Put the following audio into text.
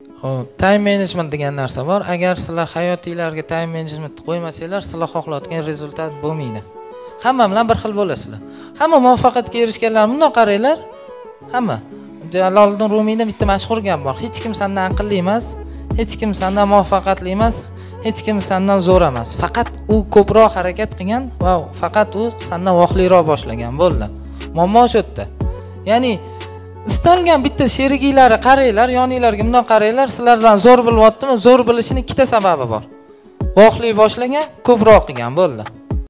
Xo'p, time management degan narsa bor. Agar sizlar hayotingizga time management qo'ymasanglar, sizlar xohlayotgan rezultat bo'lmaydi. Hamma bilan bir xil bo'lasizlar. Hamma muvaffaqiyatga erishganlar bundoq qaranglar. Hamma. Jaloliddin Rumiyda bitta mashhur gap bor. Hech kim sendan aqlli emas, hech kim sendan muvaffaqiyatli emas, hech kim sendan zo'r emas. Faqat u ko'proq harakat qilgan va faqat u sendan vohliroq boshlagan bo'ldi. Muammo shu yerda. Ya'ni istalgan bitta sheriginglari qaranglar, yoninglarga bundoq qaranglar, sizlardan zo'r bo'lyaptimi? Zo'r bo'lishining ikkita sababi bor. Vohli boshlagan, ko'proq qilgan bo'ldi.